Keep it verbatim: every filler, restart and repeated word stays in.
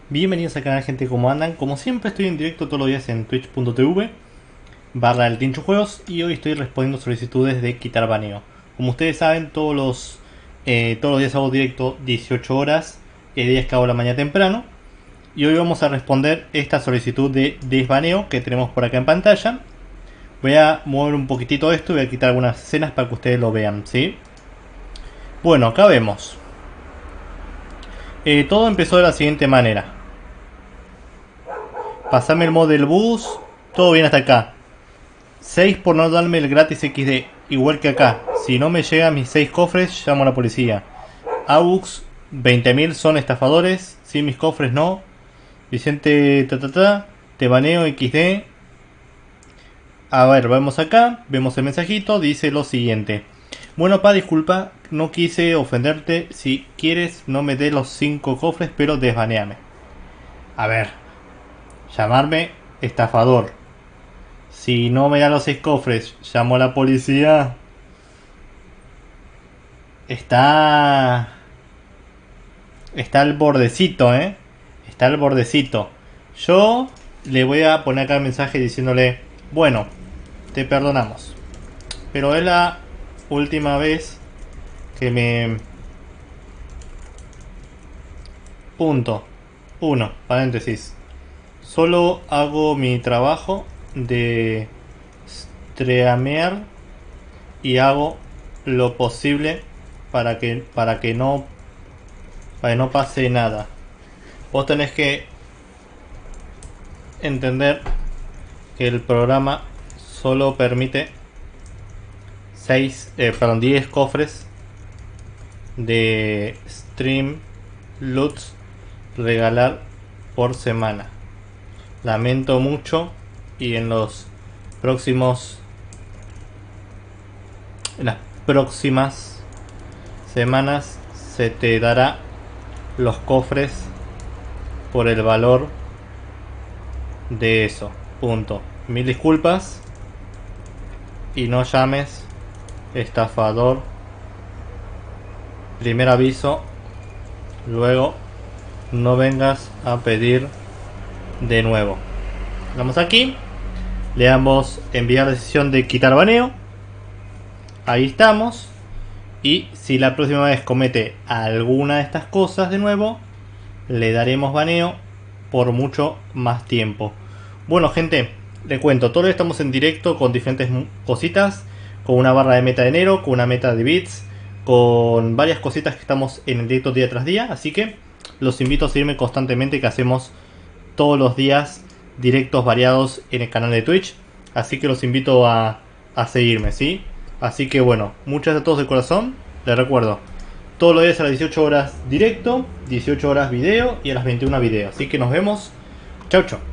Bienvenidos al canal, gente, ¿cómo andan? Como siempre estoy en directo todos los días en twitch punto tv barra el Tincho Juegos y hoy estoy respondiendo solicitudes de quitar baneo. Como ustedes saben, todos los eh, todos los días hago directo dieciocho horas y hay días que hago la mañana temprano. Y hoy vamos a responder esta solicitud de desbaneo que tenemos por acá en pantalla. Voy a mover un poquitito esto y voy a quitar algunas escenas para que ustedes lo vean, ¿sí? Bueno, acá vemos. Eh, todo empezó de la siguiente manera. Pasame el mod del bus. Todo bien hasta acá. seis por no darme el gratis equis de. Igual que acá. Si no me llegan mis seis cofres, llamo a la policía. Aux, veinte mil son estafadores. Si mis cofres no. Vicente, ta, ta, ta, te baneo equis de. A ver, vamos acá. Vemos el mensajito. Dice lo siguiente. Bueno, pa, disculpa. No quise ofenderte. Si quieres, no me dé los cinco cofres, pero desbaneame. A ver. Llamarme estafador. Si no me da los seis cofres, llamo a la policía. Está... Está al bordecito, ¿eh? Está al bordecito. Yo le voy a poner acá el mensaje diciéndole: bueno, te perdonamos, pero es la última vez que me... Punto. Uno, paréntesis. Solo hago mi trabajo de streamear y hago lo posible para que para que no para que no pase nada. Vos tenés que entender que el programa solo permite seis, eh, perdón, diez cofres de stream loots regalar por semana. Lamento mucho y en los próximos en las próximas semanas se te dará los cofres por el valor de eso. Punto. Mil disculpas y no llames estafador. Primer aviso. Luego no vengas a pedir de nuevo. Vamos aquí. Le damos enviar decisión de quitar baneo. Ahí estamos. Y si la próxima vez comete alguna de estas cosas de nuevo, le daremos baneo por mucho más tiempo. Bueno, gente, le cuento. Todos estamos en directo con diferentes cositas. Con una barra de meta de enero, con una meta de bits, con varias cositas que estamos en el directo día tras día. Así que los invito a seguirme constantemente, que hacemos todos los días directos variados en el canal de Twitch. Así que los invito a, a seguirme, ¿sí? Así que bueno, muchas gracias a todos de corazón. Les recuerdo, todos los días a las dieciocho horas directo, dieciocho horas video y a las veintiuna video. Así que nos vemos. Chau, chau.